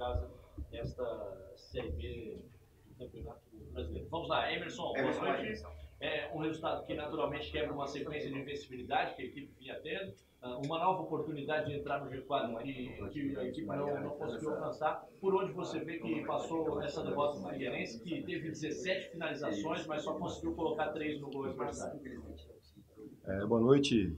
casa esta Série B do Campeonato Brasileiro. Vamos lá, Emerson, boa noite. Um resultado que naturalmente quebra uma sequência de invencibilidade que a equipe vinha tendo, uma nova oportunidade de entrar no G4 que a equipe não conseguiu alcançar. Por onde você vê que passou essa derrota do Figueirense, que teve 17 finalizações, mas só conseguiu colocar 3 no gol adversário? Boa noite.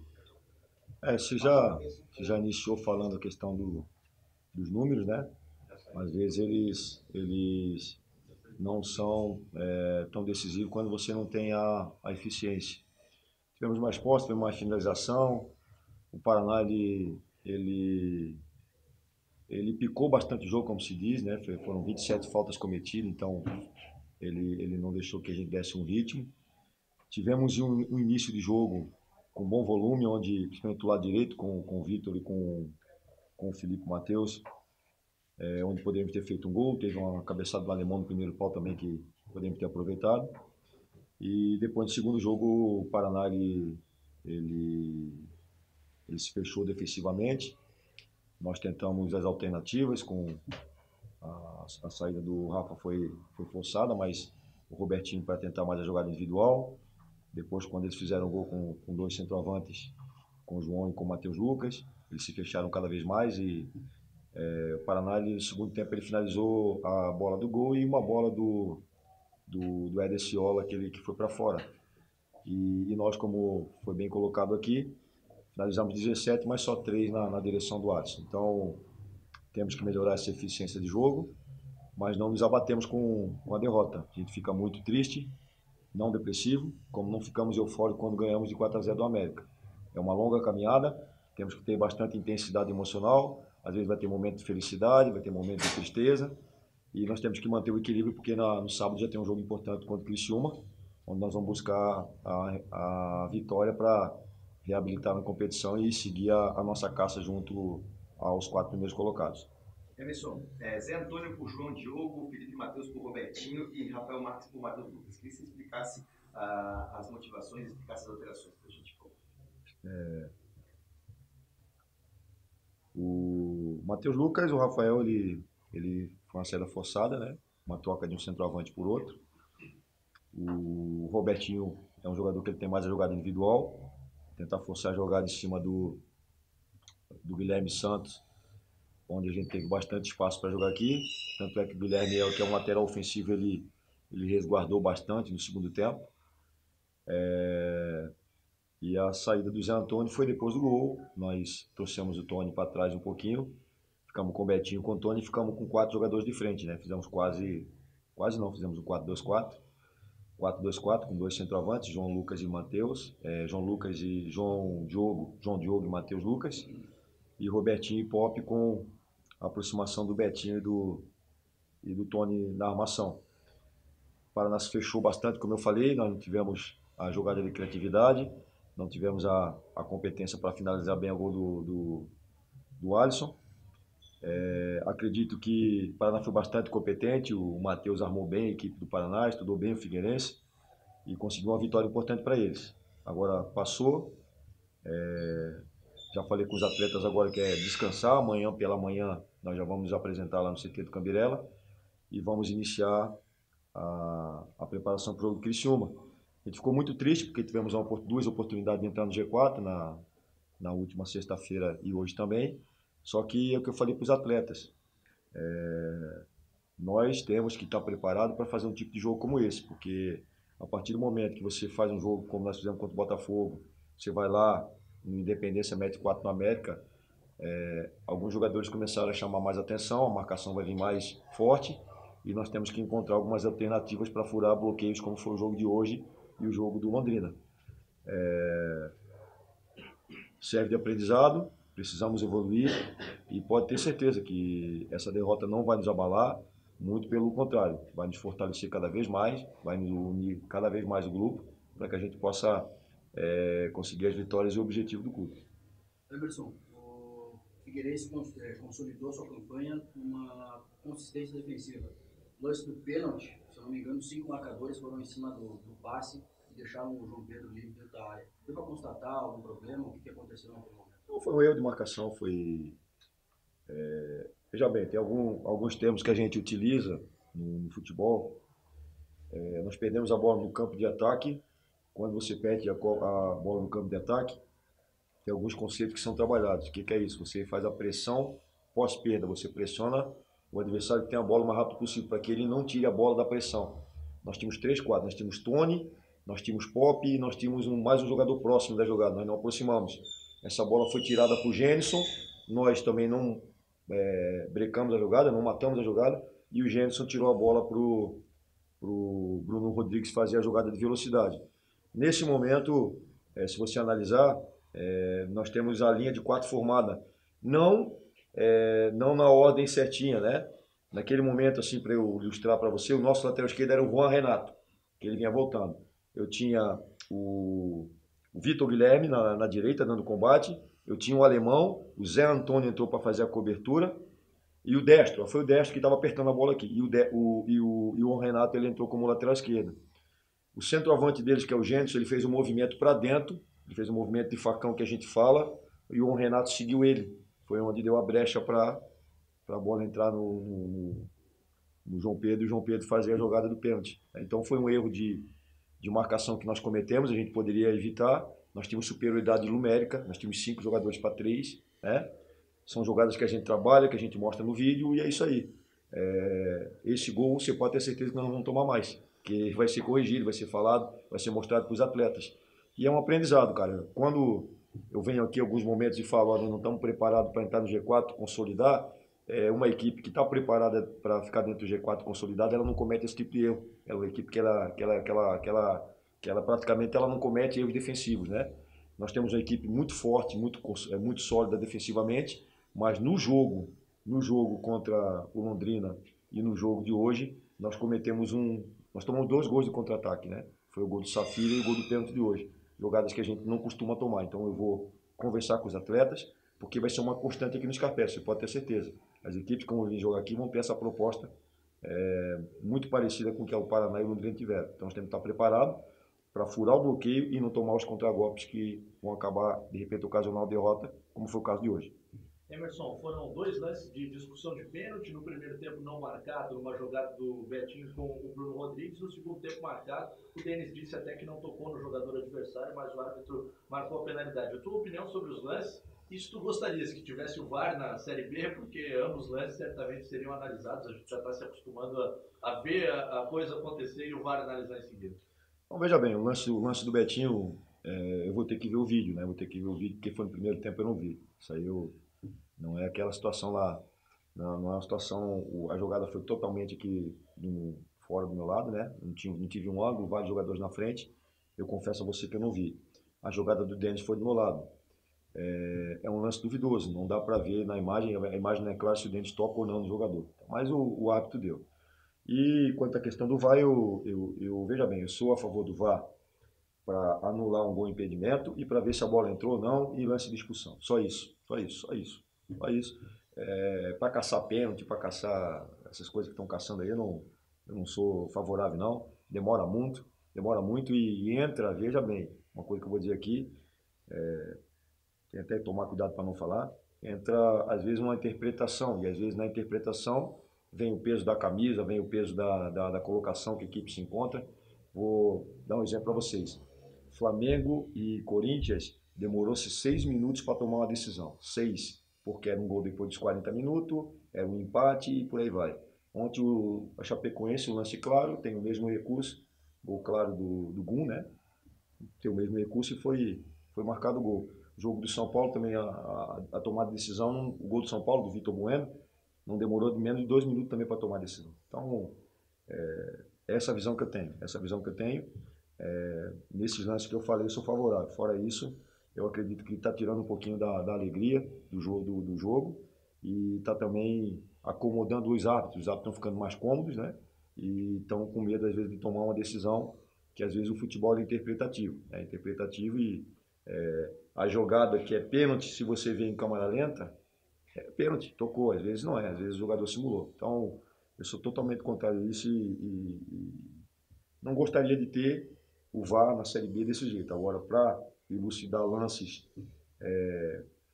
Você já iniciou falando a questão dos números, né? Às vezes eles não são tão decisivos quando você não tem a eficiência. Tivemos mais posse, tivemos mais finalização. O Paraná ele, ele picou bastante o jogo, como se diz, né? Foram 27 faltas cometidas, então ele não deixou que a gente desse um ritmo. Tivemos um início de jogo com bom volume, onde, principalmente do lado direito, com o Vitor e com o Felipe Matheus, onde poderíamos ter feito um gol. Teve uma cabeçada do alemão no primeiro pau também que poderíamos ter aproveitado. E depois do segundo jogo, o Paraná ele, ele se fechou defensivamente. Nós tentamos as alternativas, com a saída do Rafa foi forçada, mas o Robertinho para tentar mais a jogada individual. Depois, quando eles fizeram o gol com dois centroavantes, com o João e com o Matheus Lucas, eles se fecharam cada vez mais e o Paraná, no segundo tempo, ele finalizou a bola do gol e uma bola do Éder Ciola, que foi para fora. E nós, como foi bem colocado aqui, finalizamos 17, mas só 3 na direção do Alisson. Então, temos que melhorar essa eficiência de jogo, mas não nos abatemos com a derrota. A gente fica muito triste, não depressivo, como não ficamos eufóricos quando ganhamos de 4-0 do América. É uma longa caminhada, temos que ter bastante intensidade emocional, às vezes vai ter momento de felicidade, vai ter momento de tristeza, e nós temos que manter o equilíbrio, porque no sábado já tem um jogo importante contra o Criciúma, onde nós vamos buscar a vitória para reabilitar na competição e seguir a nossa caça junto aos 4 primeiros colocados. Emerson, Zé Antônio por João Diogo, Felipe Matheus por Robertinho e Rafael Marques por Matheus Lucas. Queria que você explicasse as motivações, explicasse as alterações para a gente. O Matheus Lucas, o Rafael, ele foi uma saída forçada, né? Uma troca de um centroavante por outro. O Robertinho é um jogador que ele tem mais a jogada individual, tentar forçar a jogada em cima do Guilherme Santos, onde a gente teve bastante espaço para jogar aqui. Tanto é que o Guilherme, que é um lateral ofensivo, ele resguardou bastante no segundo tempo. E a saída do Zé Antônio foi depois do gol. Nós trouxemos o Tony para trás um pouquinho, ficamos com o Betinho, com o Tony, e ficamos com 4 jogadores de frente, né? Fizemos fizemos um 4-2-4. 4-2-4 com 2 centroavantes, João Lucas e Matheus, João Lucas e João Diogo e Matheus Lucas, e Robertinho e Pop com a aproximação do Betinho e do Tony na armação. O Paraná se fechou bastante, como eu falei, nós não tivemos a jogada de criatividade, não tivemos a competência para finalizar bem o gol do Alisson. Acredito que o Paraná foi bastante competente, o Matheus armou bem a equipe do Paraná, estudou bem o Figueirense e conseguiu uma vitória importante para eles. Agora passou, já falei com os atletas agora que é descansar, amanhã pela manhã nós já vamos nos apresentar lá no CT do Cambirela e vamos iniciar a preparação para o jogo do Criciúma. A gente ficou muito triste porque tivemos 2 oportunidades de entrar no G4 na última sexta-feira e hoje também. Só que é o que eu falei para os atletas. Nós temos que estar preparados para fazer um tipo de jogo como esse, porque a partir do momento que você faz um jogo como nós fizemos contra o Botafogo, você vai lá no Independência, mete 4 no América, alguns jogadores começaram a chamar mais atenção, a marcação vai vir mais forte e nós temos que encontrar algumas alternativas para furar bloqueios, como foi o jogo de hoje e o jogo do Londrina. Serve de aprendizado, precisamos evoluir e pode ter certeza que essa derrota não vai nos abalar, muito pelo contrário, vai nos fortalecer cada vez mais, vai nos unir cada vez mais o grupo, para que a gente possa conseguir as vitórias e o objetivo do clube. Emerson, o Figueirense consolidou sua campanha com uma consistência defensiva. No lance do pênalti, se eu não me engano, 5 marcadores foram em cima do passe e deixaram o João Pedro livre dentro da área. Deu para constatar algum problema? O que aconteceu naquele momento? Não foi um erro de marcação, Veja bem, tem alguns termos que a gente utiliza no futebol. Nós perdemos a bola no campo de ataque. Quando você perde a bola no campo de ataque, tem alguns conceitos que são trabalhados. O que é isso? Você faz a pressão pós-perda, você pressiona o adversário que tem a bola o mais rápido possível, para que ele não tire a bola da pressão. Nós tínhamos 3 quadros, nós tínhamos Tony, nós tínhamos Pop e nós tínhamos mais um jogador próximo da jogada, nós não aproximamos. Essa bola foi tirada para o Gênison, nós também não brecamos a jogada, não matamos a jogada, e o Gênison tirou a bola para o Bruno Rodrigues fazer a jogada de velocidade. Nesse momento, se você analisar, nós temos a linha de 4 formada, não na ordem certinha, né? Naquele momento, assim, para eu ilustrar para você, o nosso lateral esquerdo era o Juan Renato, que ele vinha voltando. Eu tinha o Vitor Guilherme na direita, dando combate, eu tinha o alemão, o Zé Antônio entrou para fazer a cobertura, e o Destro, foi o Destro que estava apertando a bola aqui, e o Renato ele entrou como lateral esquerdo. O centroavante deles, que é o Gênison, ele fez um movimento para dentro, ele fez um movimento de facão que a gente fala, e o Renato seguiu ele. Foi onde deu a brecha para a bola entrar no João Pedro e o João Pedro fazer a jogada do pênalti. Então foi um erro de marcação que nós cometemos, a gente poderia evitar. Nós tínhamos superioridade numérica, nós tínhamos 5 jogadores para 3, né? São jogadas que a gente trabalha, que a gente mostra no vídeo, e é isso aí. Esse gol você pode ter certeza que nós não vamos tomar mais, que vai ser corrigido, vai ser falado, vai ser mostrado para os atletas. E é um aprendizado, cara. Quando eu venho aqui em alguns momentos e falo, nós não estamos preparados para entrar no G4, consolidar, uma equipe que está preparada para ficar dentro do G4 consolidada, ela não comete esse tipo de erro. É uma equipe que ela praticamente ela não comete erros defensivos, né? Nós temos uma equipe muito forte, muito sólida defensivamente, mas no jogo contra o Londrina e no jogo de hoje, nós tomamos 2 gols de contra-ataque, né? Foi o gol do Safira e o gol do pênalti de hoje. Jogadas que a gente não costuma tomar. Então eu vou conversar com os atletas, porque vai ser uma constante aqui no Scarpelli, você pode ter certeza. As equipes que vão vir jogar aqui vão ter essa proposta muito parecida com o que o Paraná e o Londrina tiveram. Então nós temos que estar preparados para furar o bloqueio e não tomar os contragolpes que vão acabar, de repente, ocasionar a derrota, como foi o caso de hoje. Emerson, foram 2 lances de discussão de pênalti, no primeiro tempo não marcado, uma jogada do Betinho com o Bruno Rodrigues, no segundo tempo marcado, o Denis disse até que não tocou no jogador adversário, mas o árbitro marcou a penalidade. A tua opinião sobre os lances, e se tu gostarias que tivesse o VAR na Série B, porque ambos os lances certamente seriam analisados, a gente já está se acostumando a ver a coisa acontecer e o VAR analisar em seguida. Então veja bem, o lance do Betinho, eu vou ter que ver o vídeo, né? Vou ter que ver o vídeo, porque foi no primeiro tempo eu não vi. Isso aí não é aquela situação lá, não é uma situação, a jogada foi totalmente aqui fora do meu lado, né? Não tive um ângulo, vários jogadores na frente, eu confesso a você que eu não vi. A jogada do Denis foi do meu lado. É um lance duvidoso, não dá para ver na imagem, a imagem não é clara se o Denis toca ou não no jogador, mas o árbitro deu. E quanto à questão do VAR, veja bem, eu sou a favor do VAR para anular um gol impedimento e para ver se a bola entrou ou não e lance de expulsão. Só isso. Para caçar pênalti, para caçar essas coisas que estão caçando aí, eu não sou favorável não. Demora muito e entra, veja bem, uma coisa que eu vou dizer aqui, tem até que tomar cuidado para não falar, entra às vezes uma interpretação, e às vezes na interpretação vem o peso da camisa, vem o peso da colocação que a equipe se encontra. Vou dar um exemplo para vocês. Flamengo e Corinthians demorou-se 6 minutos para tomar uma decisão. 6, porque era um gol depois dos 40 minutos, era um empate e por aí vai. Ontem a Chapecoense, o lance claro, tem o mesmo recurso, gol claro do Gum, né? Tem o mesmo recurso e foi marcado o gol. O jogo do São Paulo também, a tomada de decisão, o gol do São Paulo, do Vitor Bueno, não demorou de menos de 2 minutos também para tomar a decisão. Então, essa visão que eu tenho. Nesses lances que eu falei, eu sou favorável. Fora isso, eu acredito que está tirando um pouquinho da alegria do jogo e está também acomodando os árbitros. Os árbitros estão ficando mais cômodos, né? E estão com medo, às vezes, de tomar uma decisão que, às vezes, o futebol é interpretativo. É interpretativo e a jogada que é pênalti, se você vê em câmera lenta, é pênalti, tocou. Às vezes não é, às vezes o jogador simulou. Então, eu sou totalmente contrário a isso e não gostaria de ter o VAR na Série B desse jeito. Agora, para elucidar lances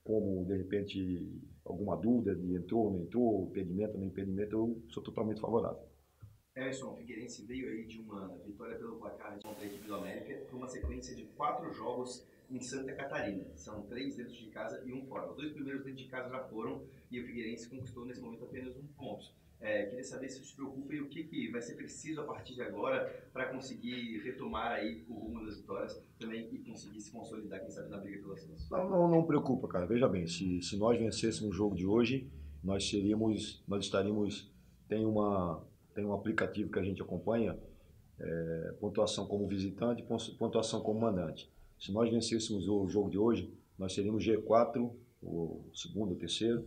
como de repente alguma dúvida de entrou ou não entrou, impedimento ou não impedimento, eu sou totalmente favorável. Emerson, o Figueirense veio aí de uma vitória pelo placar contra a equipe do América por uma sequência de 4 jogos em Santa Catarina. São 3 dentro de casa e 1 fora. Os 2 primeiros dentro de casa já foram e o Figueirense conquistou nesse momento apenas 1 ponto. Queria saber se te preocupa e o que vai ser preciso a partir de agora para conseguir retomar aí o rumo das vitórias também e conseguir se consolidar, quem sabe, na briga pelo ascenso. Não preocupa, cara. Veja bem, se nós vencêssemos o jogo de hoje, nós estaríamos, tem um aplicativo que a gente acompanha, pontuação como visitante, pontuação como mandante. Se nós vencêssemos o jogo de hoje, nós seríamos G4, o segundo, o terceiro.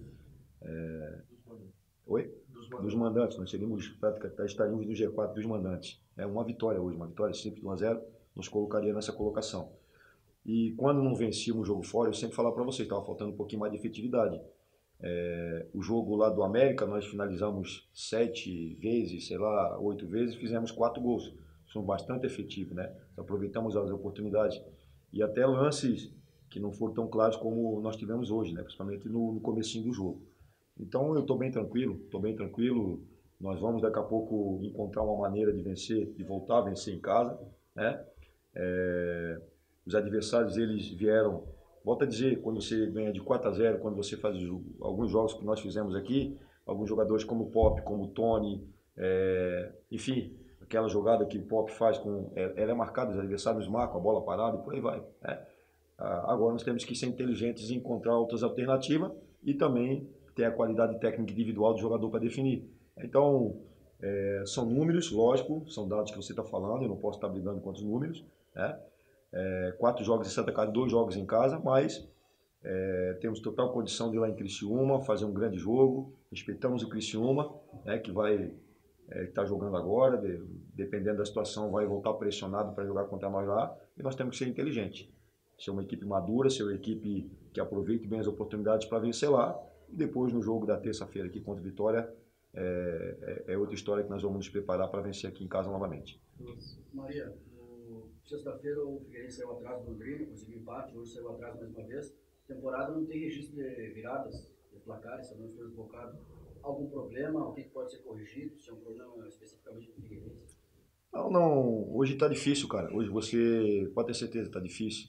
Dos mandantes, nós estaríamos no G4 dos mandantes. É uma vitória hoje, uma vitória simples de 1-0, nos colocaria nessa colocação. E quando não vencíamos o jogo fora, eu sempre falava para vocês, estava faltando um pouquinho mais de efetividade. O jogo lá do América, nós finalizamos 7 vezes, 8 vezes, fizemos 4 gols. Somos bastante efetivos, né? Aproveitamos as oportunidades. E até lances que não foram tão claros como nós tivemos hoje, né? Principalmente no comecinho do jogo. Então eu estou bem tranquilo. Nós vamos daqui a pouco encontrar uma maneira de vencer, de voltar a vencer em casa, né? Os adversários, eles vieram, volto a dizer, quando você ganha de 4-0, quando você faz alguns jogos que nós fizemos aqui, alguns jogadores como o Pop, como o Tony, enfim, aquela jogada que o Pop faz, ela é marcada, os adversários marcam a bola parada e por aí vai, né? Agora nós temos que ser inteligentes e encontrar outras alternativas e também ter a qualidade técnica individual do jogador para definir. Então, são números, lógico, são dados que você está falando, eu não posso estar brigando contra os números, né? 4 jogos em Santa Catarina, 2 jogos em casa, mas temos total condição de ir lá em Criciúma, fazer um grande jogo, respeitamos o Criciúma, né, que vai estar jogando agora, dependendo da situação, vai voltar pressionado para jogar contra nós lá, e nós temos que ser inteligentes. Ser uma equipe madura, ser uma equipe que aproveite bem as oportunidades para vencer lá, e depois no jogo da terça-feira aqui contra o Vitória, é outra história que nós vamos nos preparar para vencer aqui em casa novamente. Maria, sexta-feira o Figueirense saiu atrás do Londrina, conseguiu empate, hoje saiu atrás mais uma vez. Temporada não tem registro de viradas, de placares, se não estou equivocado. Algum problema? O que pode ser corrigido? Se é um problema especificamente do Figueirense? Não, hoje está difícil, cara. Hoje você pode ter certeza, está difícil.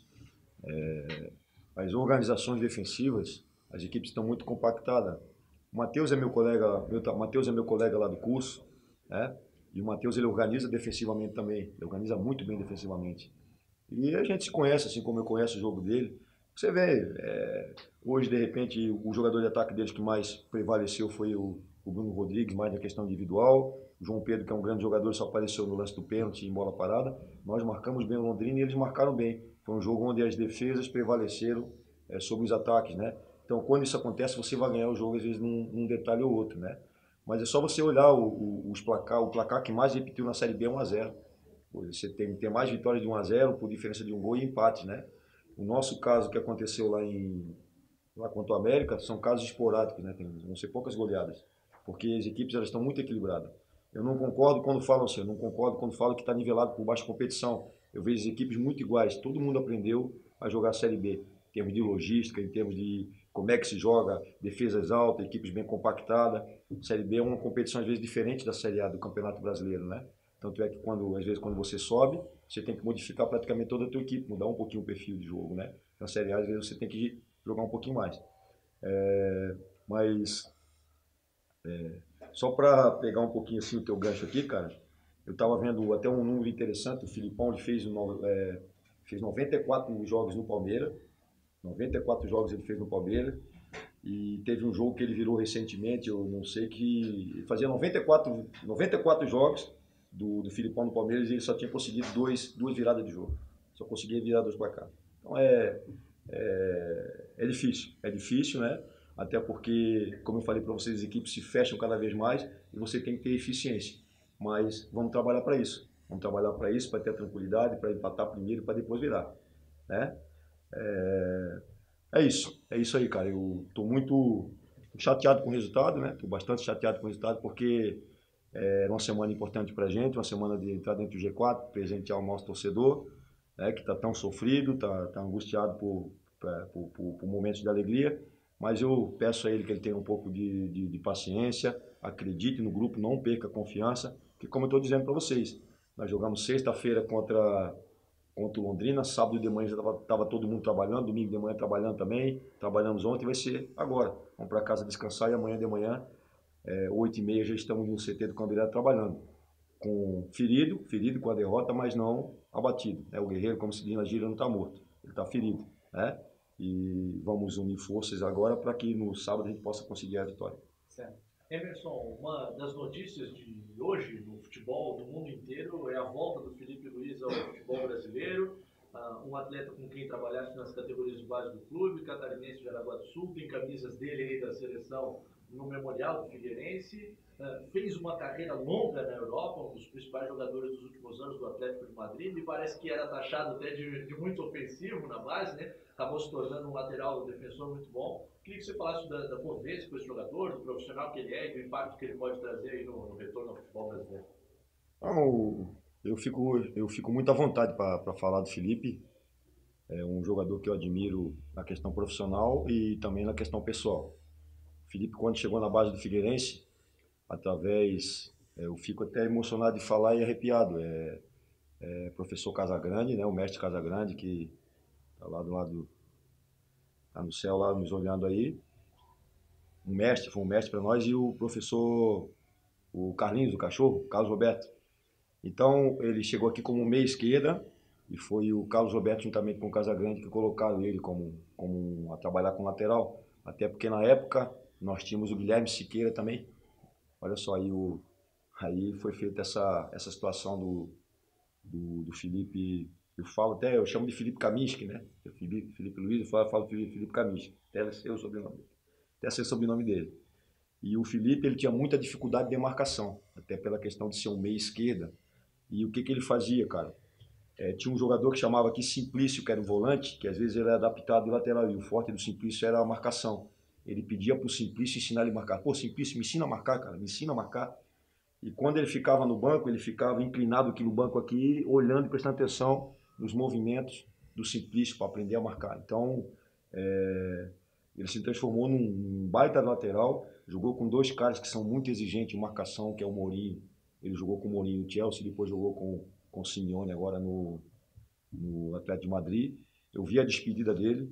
As organizações defensivas, as equipes estão muito compactadas. O Matheus é meu colega lá do curso, né? E o Matheus, ele organiza defensivamente também, ele organiza muito bem defensivamente. E a gente se conhece, assim como eu conheço o jogo dele. Você vê, hoje de repente o jogador de ataque deles que mais prevaleceu foi o Bruno Rodrigues, mais na questão individual. O João Pedro, que é um grande jogador, só apareceu no lance do pênalti em bola parada. Nós marcamos bem o Londrina e eles marcaram bem. Foi um jogo onde as defesas prevaleceram sobre os ataques, né? Então, quando isso acontece, você vai ganhar o jogo, às vezes, num detalhe ou outro, né? Mas é só você olhar o placar que mais repetiu na Série B é 1-0. Você tem mais vitórias de 1-0 por diferença de um gol e empate, né? O nosso caso que aconteceu lá contra o América são casos esporádicos, né? Vão ser poucas goleadas, porque as equipes elas estão muito equilibradas. Eu não concordo quando falam assim, eu não concordo quando falam que está nivelado por baixa competição. Eu vejo as equipes muito iguais, todo mundo aprendeu a jogar a Série B, em termos de logística, em termos de como é que se joga, defesas altas, equipes bem compactadas. Série B é uma competição às vezes diferente da Série A do Campeonato Brasileiro, né? Tanto é que às vezes quando você sobe, você tem que modificar praticamente toda a tua equipe, mudar um pouquinho o perfil de jogo, né? Na Série A às vezes você tem que jogar um pouquinho mais. Só para pegar um pouquinho assim o teu gancho aqui, cara, eu estava vendo até um número interessante, o Filipão ele fez 94 jogos no Palmeiras, 94 jogos ele fez no Palmeiras, e teve um jogo que ele virou recentemente, eu não sei, que fazia 94 jogos do Filipão no Palmeiras e ele só tinha conseguido duas viradas de jogo, só conseguia virar 2 para cá. Então é difícil, né? Até porque, como eu falei para vocês, as equipes se fecham cada vez mais e você tem que ter eficiência. Mas vamos trabalhar para isso. Vamos trabalhar para isso, para ter tranquilidade, para empatar primeiro, para depois virar, né? É isso aí, cara. Eu estou muito chateado com o resultado, né? Estou bastante chateado com o resultado porque é uma semana importante para a gente, uma semana de entrar dentro do G4, presentear o nosso torcedor, né? Que está tão sofrido, está angustiado por momentos de alegria, mas eu peço a ele que ele tenha um pouco de paciência, acredite no grupo, não perca a confiança, que como eu estou dizendo para vocês, nós jogamos sexta-feira contra o Londrina, sábado de manhã já estava todo mundo trabalhando, domingo de manhã trabalhando também, trabalhamos ontem, vai ser agora. Vamos para casa descansar e amanhã de manhã, 8h30, já estamos no CT do Candirá trabalhando. Com ferido com a derrota, mas não abatido. O guerreiro, como se diz na gíria, não está morto, ele está ferido. Né? E vamos unir forças agora para que no sábado a gente possa conseguir a vitória. Certo. Emerson, uma das notícias de hoje no futebol do mundo inteiro é a volta do Filipe Luiz ao futebol brasileiro, um atleta com quem trabalhaste nas categorias de base do clube, catarinense de Aragua do Sul, tem camisas dele aí da seleção no Memorial do Figueirense, fez uma carreira longa na Europa, um dos principais jogadores dos últimos anos do Atlético de Madrid, me parece que era taxado até de muito ofensivo na base, né? Acabou se tornando um lateral defensor muito bom. Queria que você falasse da convivência com esse jogador, do profissional que ele é e do impacto que ele pode trazer aí no retorno ao futebol brasileiro. Eu fico muito à vontade para falar do Felipe. É um jogador que eu admiro na questão profissional e também na questão pessoal. O Felipe, quando chegou na base do Figueirense, eu fico até emocionado de falar e arrepiado. Professor Casagrande, né, o mestre Casagrande, que está lá do lado, está no céu lá nos olhando aí. Foi um mestre para nós, e o professor, o Carlinhos, o cachorro, Carlos Roberto. Então, ele chegou aqui como meia esquerda, e foi o Carlos Roberto, juntamente com o Casagrande, que colocaram ele a trabalhar com lateral. Até porque na época nós tínhamos o Guilherme Siqueira também. Olha só, aí foi feita essa situação do Felipe. Eu chamo de Felipe Kaminsky, né? Felipe Luiz, eu falo Felipe Kaminsky, até ser o sobrenome dele. E o Felipe, ele tinha muita dificuldade de demarcação, até pela questão de ser um meia esquerda. E o que ele fazia, cara? Tinha um jogador que chamava aqui Simplício, que era um volante, que às vezes ele era adaptado de lateral, e o forte do Simplício era a marcação. Ele pedia pro Simplício ensinar ele a marcar. Pô, Simplício, me ensina a marcar, cara, me ensina a marcar. E quando ele ficava no banco, ele ficava inclinado aqui no banco aqui, olhando e prestando atenção nos movimentos do Simplício para aprender a marcar. Então, ele se transformou num baita lateral, jogou com dois caras que são muito exigentes em marcação, que é o Mourinho. Ele jogou com o Mourinho no Chelsea, depois jogou com o Simeone agora no Atlético de Madrid. Eu vi a despedida dele.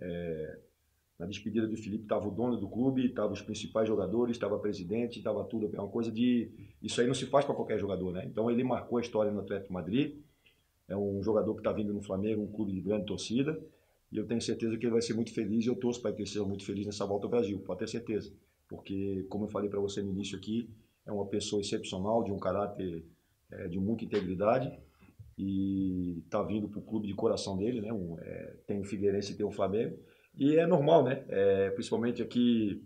Na despedida do Felipe estava o dono do clube, estavam os principais jogadores, estava o presidente, estava tudo. É uma coisa de... Isso aí não se faz para qualquer jogador, né? Então ele marcou a história no Atlético de Madrid. É um jogador que está vindo no Flamengo, um clube de grande torcida. E eu tenho certeza que ele vai ser muito feliz, e eu torço para que ele seja muito feliz nessa volta ao Brasil, pode ter certeza. Porque, como eu falei para você no início aqui, é uma pessoa excepcional, de um caráter, de muita integridade, e está vindo para o clube de coração dele, né? Tem o Figueirense e tem o Flamengo. E é normal, né? Principalmente aqui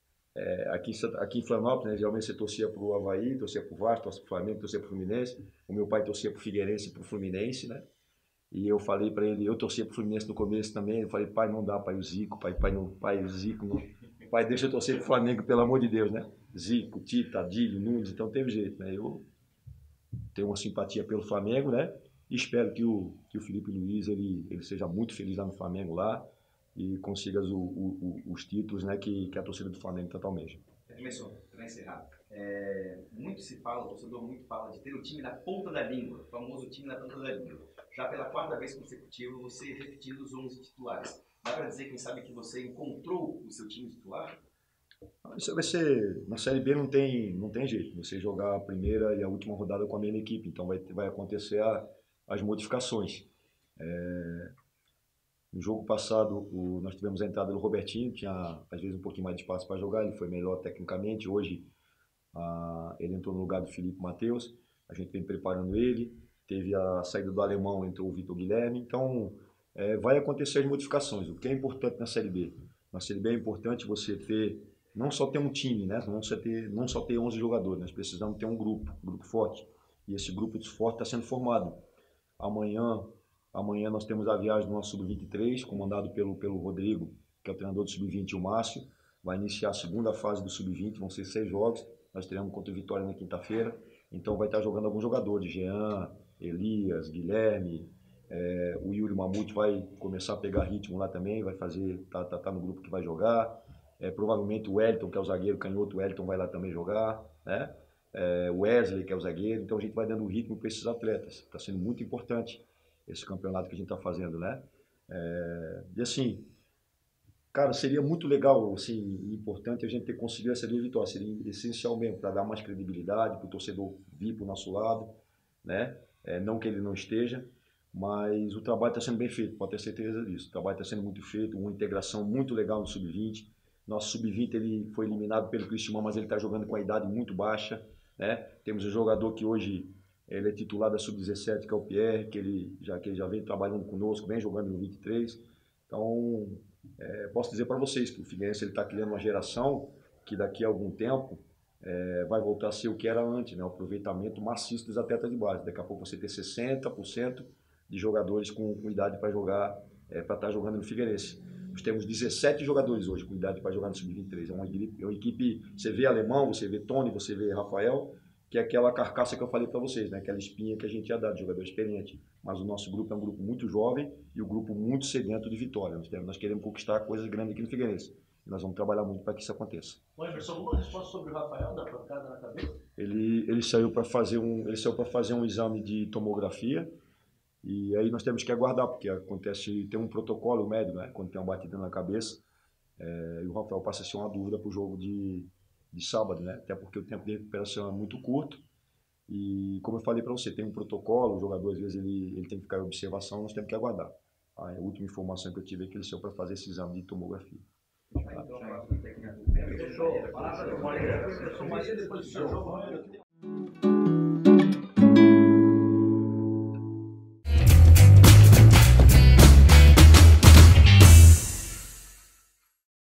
em Florianópolis, né? Geralmente você torcia para o Avaí, torcia para o Vasco, torcia para o Flamengo, torcia para o Fluminense. O meu pai torcia para o Figueirense e para o Fluminense, né? E eu falei para ele, eu torcia para o Fluminense no começo também. Eu falei, pai, não dá, pai, o Zico, o Zico, não. Pai, deixa eu torcer para o Flamengo, pelo amor de Deus, né? Zico, Tita, Adílio, Nunes, então teve jeito, né? Eu tenho uma simpatia pelo Flamengo, né? E espero que o Felipe Luiz ele seja muito feliz lá no Flamengo lá, e consiga os títulos, né, que a torcida do Flamengo tanto almeja. Emerson, para encerrar, muito se fala, o torcedor muito fala de ter o time na ponta da língua, o famoso time na ponta da língua. Já pela quarta vez consecutiva, você repetindo os 11 titulares. Dá para dizer, quem sabe, que você encontrou o seu time titular? Isso vai ser... Na Série B não tem jeito, você jogar a primeira e a última rodada com a mesma equipe, então vai acontecer as modificações. No jogo passado, nós tivemos a entrada do Robertinho, tinha às vezes um pouquinho mais de espaço para jogar, ele foi melhor tecnicamente. Hoje ele entrou no lugar do Felipe Matheus, a gente vem preparando ele. Teve a saída do Alemão, entrou o Vitor Guilherme. Então, vai acontecer as modificações. O que é importante na Série B? Na Série B é importante você não só ter um time, né? Não só ter 11 jogadores, nós precisamos ter um grupo forte. E esse grupo forte está sendo formado. Amanhã nós temos a viagem do nosso Sub-23, comandado pelo Rodrigo, que é o treinador do Sub-20, e o Márcio. Vai iniciar a segunda fase do Sub-20, vão ser 6 jogos. Nós teremos contra o Vitória na quinta-feira. Então vai estar jogando alguns jogadores, Jean, Elias, Guilherme, O Yuri Mamute vai começar a pegar ritmo lá também, vai fazer, tá no grupo que vai jogar. Provavelmente o Wellington, que é o zagueiro canhoto, o Wellington vai lá também jogar, né? O Wesley, que é o zagueiro. Então a gente vai dando ritmo para esses atletas. Está sendo muito importante esse campeonato que a gente está fazendo, né? E assim, cara, seria muito legal, assim, e importante a gente ter conseguido essa 2 vitórias. Seria essencial mesmo para dar mais credibilidade, para o torcedor vir para o nosso lado, né? Não que ele não esteja, mas o trabalho está sendo bem feito, pode ter certeza disso. O trabalho está sendo muito feito, uma integração muito legal no Sub-20. Nosso Sub-20 ele foi eliminado pelo Cristiúma, mas ele está jogando com a idade muito baixa, né? Temos um jogador que hoje ele é titular da Sub-17, que é o Pierre, que ele já vem trabalhando conosco, vem jogando no 23. Então, posso dizer para vocês que o Figueirense está criando uma geração que daqui a algum tempo vai voltar a ser o que era antes, né? O aproveitamento maciço dos atletas de base. Daqui a pouco você ter 60% de jogadores com idade para jogar, para estar jogando no Figueirense. Nós temos 17 jogadores hoje com idade para jogar no Sub-23. É uma equipe, você vê Alemão, você vê Tony, você vê Rafael, que é aquela carcaça que eu falei para vocês, né? Aquela espinha que a gente ia dar de jogador experiente. Mas o nosso grupo é um grupo muito jovem e um grupo muito sedento de vitória. Nós queremos conquistar coisas grandes aqui no Figueirense. E nós vamos trabalhar muito para que isso aconteça. Bom, Emerson, alguma resposta sobre o Rafael, da pancada na cabeça? Ele saiu para fazer um exame de tomografia. E aí nós temos que aguardar, porque tem um protocolo médico, né? Quando tem uma batida na cabeça, e o Rafael passa a ser uma dúvida para o jogo de sábado, né? Até porque o tempo de recuperação é muito curto. E como eu falei para você, tem um protocolo, o jogador às vezes ele tem que ficar em observação, nós temos que aguardar. A última informação que eu tive é que ele saiu para fazer esse exame de tomografia. Fechou. Palavra do Maria, depois do seu jogo.